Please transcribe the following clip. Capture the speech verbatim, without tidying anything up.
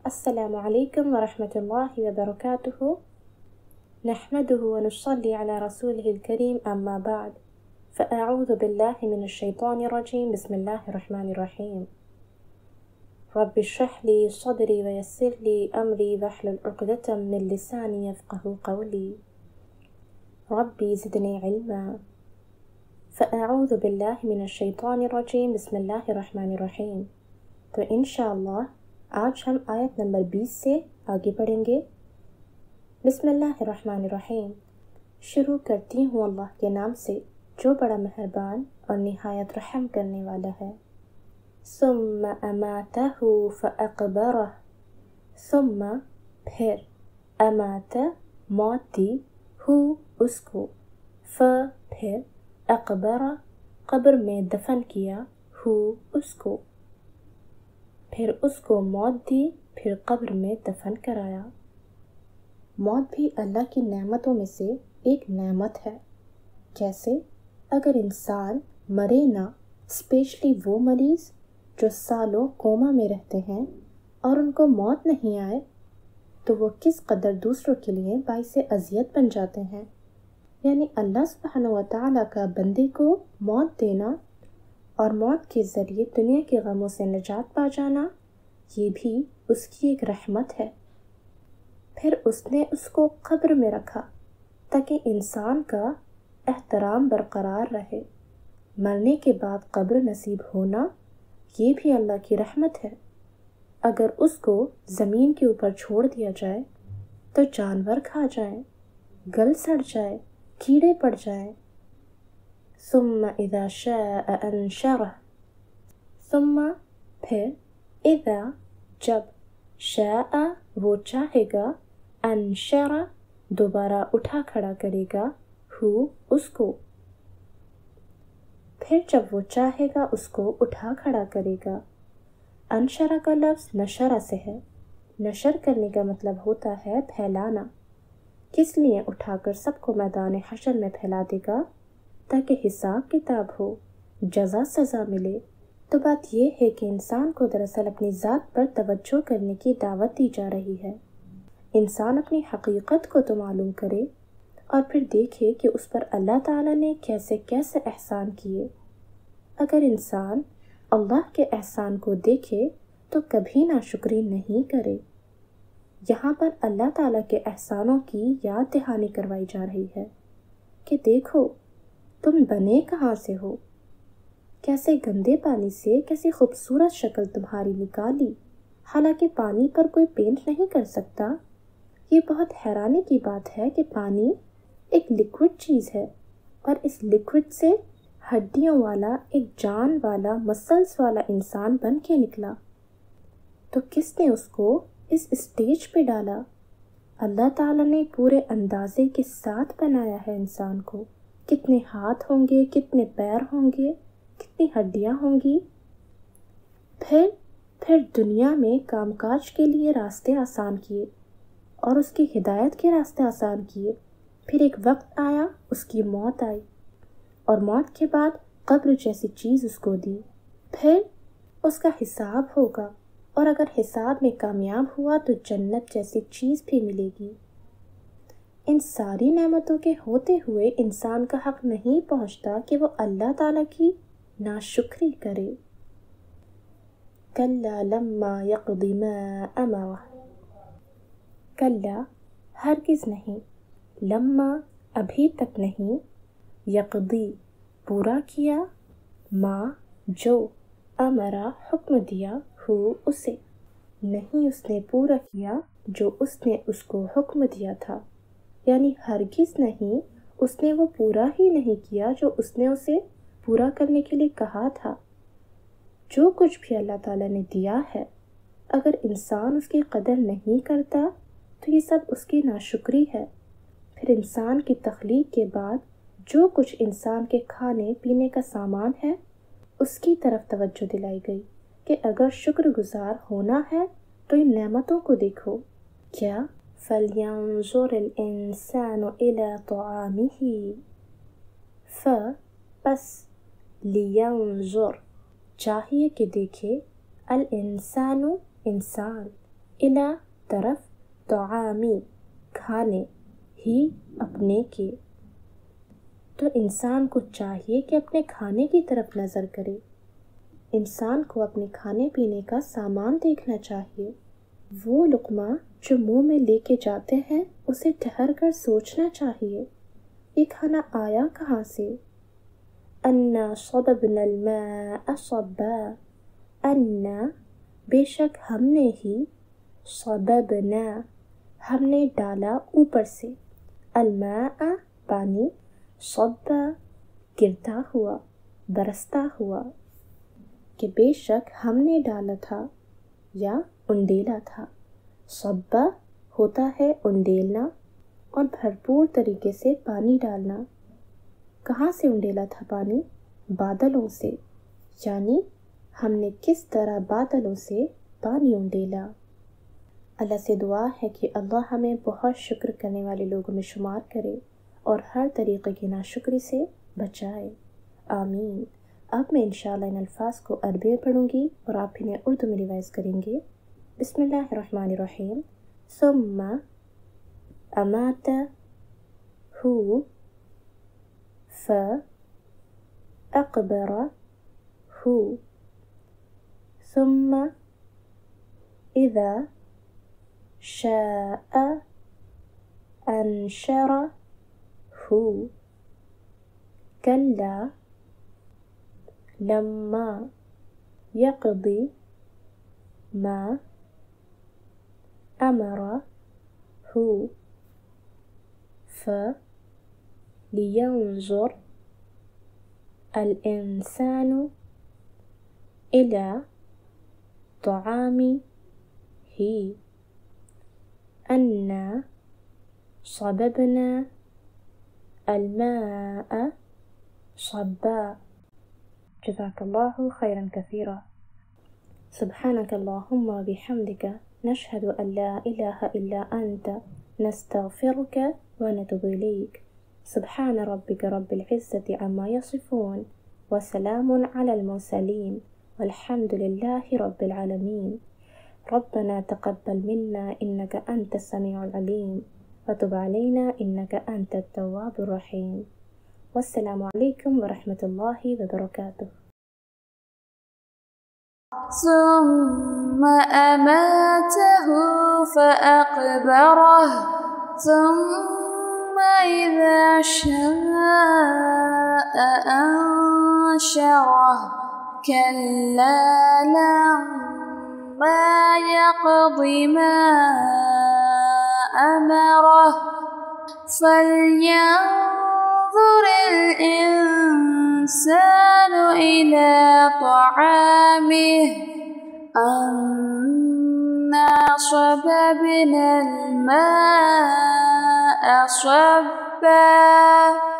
السلام عليكم ورحمة الله وبركاته. نحمده ونصلي على رسوله الكريم، أما بعد، فأعوذ بالله من الشيطان الرجيم. بسم الله الرحمن الرحيم. رب اشرح لي صدري ويسر لي أمري واحلل عقدة من لساني يفقه قولي. ربي زدني علما. فأعوذ بالله من الشيطان الرجيم. بسم الله الرحمن الرحيم. تو इंशाअल्लाह आज हम आयत नंबर बीस से आगे पढ़ेंगे। बिस्मिल्लाहिर्रहमानिर्रहीम। शुरू करती हूँ अल्लाह के नाम से जो बड़ा मेहरबान और निहायत रहम करने वाला है। सुम्मा अमातहु फअक़बरह। सुम्मा फिर, अमात मौत दी, हु उसको, फ फिर, अक़बरह कब्र में दफन किया, हु उसको, फिर उसको मौत दी, फिर कब्र में दफन कराया। मौत भी अल्लाह की नेमतों में से एक नेमत है। कैसे? अगर इंसान मरे ना, स्पेशली वो मरीज़ जो सालों कोमा में रहते हैं और उनको मौत नहीं आए, तो वो किस कदर दूसरों के लिए बाइसे अजियत बन जाते हैं। यानी अल्लाह सुब्हानहू व तआला का बंदे को मौत देना और मौत के ज़रिए दुनिया के गमों से निजात पा जाना, ये भी उसकी एक रहमत है। फिर उसने उसको कब्र में रखा ताकि इंसान का एहतराम बरकरार रहे। मरने के बाद कब्र नसीब होना, ये भी अल्लाह की रहमत है। अगर उसको ज़मीन के ऊपर छोड़ दिया जाए तो जानवर खा जाएं, गल सड़ जाए, कीड़े पड़ जाएं। सुम्मा इज़ा शाअ अंशरह। सुम्मा फिर, इज़ा जब, शाअ वो चाहेगा, अंशरा दोबारा उठा खड़ा करेगा, हु उसको, फिर जब वो चाहेगा उसको उठा खड़ा करेगा। अंशरा का लफ्ज़ नशरा से है। नशर करने का मतलब होता है फैलाना। किस लिए उठाकर सबको मैदान हशर में फैला देगा? ताकि हिसाब किताब हो, जज़ा सज़ा मिले। तो बात यह है कि इंसान को दरअसल अपनी ज़ात पर तवज्जो करने की दावत दी जा रही है। इंसान अपनी हकीकत को तो मालूम करे और फिर देखे कि उस पर अल्लाह ताला ने कैसे कैसे एहसान किए। अगर इंसान अल्लाह के एहसान को देखे तो कभी नाशुक्री नहीं करे। यहाँ पर अल्लाह ताला के एहसानों की याद दहानी करवाई जा रही है कि देखो तुम बने कहाँ से हो, कैसे गंदे पानी से कैसी खूबसूरत शक्ल तुम्हारी निकाली, हालांकि पानी पर कोई पेंट नहीं कर सकता। ये बहुत हैरानी की बात है कि पानी एक लिक्विड चीज़ है और इस लिक्विड से हड्डियों वाला एक जान वाला मसल्स वाला इंसान बन के निकला। तो किसने उसको इस स्टेज पे डाला? अल्लाह ताला ने पूरे अंदाजे के साथ बनाया है इंसान को। कितने हाथ होंगे, कितने पैर होंगे, कितनी हड्डियां होंगी। फिर फिर दुनिया में कामकाज के लिए रास्ते आसान किए और उसकी हिदायत के रास्ते आसान किए। फिर एक वक्त आया, उसकी मौत आई और मौत के बाद कब्र जैसी चीज़ उसको दी। फिर उसका हिसाब होगा और अगर हिसाब में कामयाब हुआ तो जन्नत जैसी चीज़ भी मिलेगी। इन सारी नेमतों के होते हुए इंसान का हक नहीं पहुंचता कि वो अल्लाह ताला की नाशुक्री करे। कल्ला लम्मा यक़्दि मा अमरह। कल्ला हरगिज़ नहीं, लम्मा अभी तक नहीं, यक़्दी पूरा किया, मा जो, अमरा हुक्म दिया, हु उसे नहीं उसने पूरा किया जो उसने उसको हुक्म दिया था। यानी हरगिज़ नहीं, उसने वो पूरा ही नहीं किया जो उसने उसे पूरा करने के लिए कहा था। जो कुछ भी अल्लाह ताला ने दिया है, अगर इंसान उसकी कदर नहीं करता तो ये सब उसकी नाशुक्री है। फिर इंसान की तख्लीक के बाद जो कुछ इंसान के खाने पीने का सामान है, उसकी तरफ तवज्जो दिलाई गई कि अगर शुक्रगुजार होना है तो इन नेमतों को देखो। क्या? फलयंजुरिल इंसानु इला तआमिही। फ बस, लियंजुर चाहिए कि देखे, अल इंसानु इंसान, इला तरफ तआमी खाने ही अपने के। तो इंसान को चाहिए कि अपने खाने की तरफ नज़र करे। इंसान को अपने खाने पीने का सामान देखना चाहिए। वो लुक़मा जो मुंह में लेके जाते हैं उसे ठहर कर सोचना चाहिए, ये खाना आया कहाँ से। अन्ना सब्बनल माअ सब्बा, अन्ना बेशक हमने ही, सबबना हमने डाला ऊपर से, अलमाअ पानी, सब्बा गिरता हुआ, बरसता हुआ, कि बेशक हमने डाला था या उंडेला था। सब्बा होता है उंडेलना और भरपूर तरीके से पानी डालना। कहाँ से उंडेला था पानी? बादलों से, यानी हमने किस तरह बादलों से पानी उंडेला। अल्लाह से दुआ है कि अल्लाह हमें बहुत शुक्र करने वाले लोगों में शुमार करे और हर तरीक़े की नाशुक्री से बचाए। आमीन। अब मैं इंशाअल्लाह इन अल्फाज को अरबी में पढ़ूँगी और आप इन्हें उर्दू में रिवाइज़ करेंगे। बिस्मिल्लाहिर्रहमानिर्रहीम। सुम्मा अमाता हु फ अकबरा हु, सुम्मा इज़ा शाअ अंशरा हु, कल्ला लम्मा यक़दी मा अमरा हु, फ लियंजुर अल इंसानु इला तआमी ही, अन्ना सबबना अलमाअ सब्बा। जज़ाकल्लाहु खैरन कसीरा। सुब्हानक अल्लाहुम्मा बिहम्दिका नशहदु अन ला इलाहा इल्ला अंता नस्तगफिरुका व नतूबु इलैक। सुब्हान रब्बिका रब्बिल इज़्ज़ति अम्मा यसिफून व सलामुन अलल मुरसलीन वल्हम्दुलिल्लाहि रब्बिल आलमीन। रब्बना तक़ब्बल मिन्ना इन्नका अंतस समीउल अलीम व तुब अलैना इन्नका अंतत तव्वाबुर रहीम। वस्सलामु अलैकुम व रहमतुल्लाहि व बरकातुहू। ثم أماته فأقبره ثم إذا شاء أنشره كلا لما يقض ما أمره فلينظر الإنسان إلى طعامه أنا صببنا الماء صبا